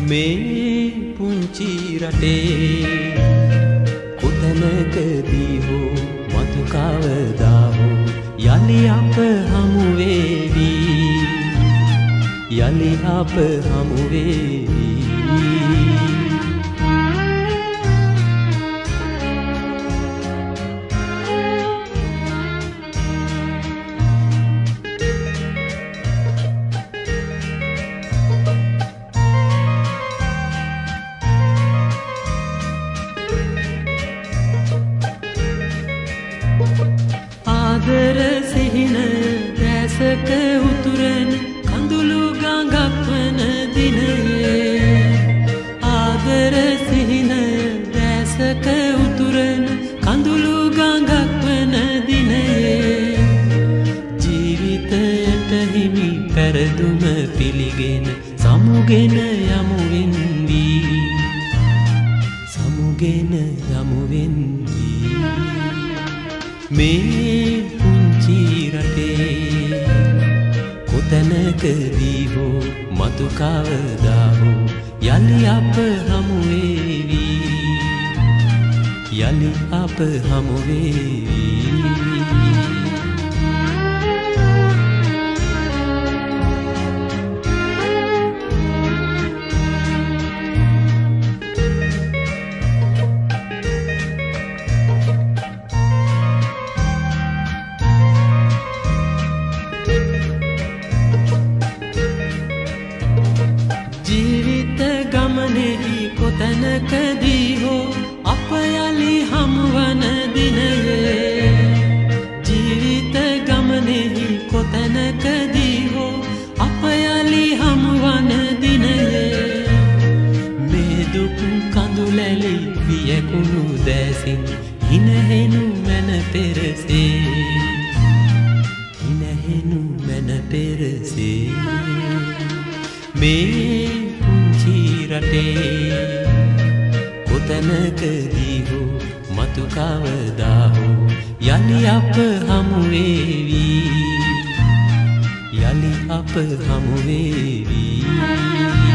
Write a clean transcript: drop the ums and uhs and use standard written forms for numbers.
මේ පුංචි රටේ කොතැනකදී හෝ මතු කවදා හෝ යලි අප හමු වේවි යලි අප හමු වේවි ආදර සිහින දැසක උතුරන කඳුළු ගඟක් වන දිනයේ ආදර සිහින දැසක උතුරන කඳුළු ගඟක් වන දිනයේ ජීවිතයට හිමි පෙරදුම පිළිගෙන සමුගෙන යමු වෙන්වි සමුගෙන යමු වෙන්වි මේ පුංචි රටේ කොතැනකදී හෝ මතු කවදා හෝ යලි අප හමු වේවි යලි අප හමු වේවි ජීවිත ගමනේහි කොතැනකදී හෝ අප යලි හමුවන දිනයේ ජීවිත ගමනේහි කොතැනකදී හෝ අප යලි හමුවන දිනයේ මේ දුක් කඳුලැලි වියකුණු දැසින් හිනහෙනු මැන පෙරසේ හිනහෙනු මැන පෙරසේ මේ පුංචි රටේ කොතැනකදී හෝ මතු කවදා හෝ යලි අප හමු වේවි යලි අප හමු වේවි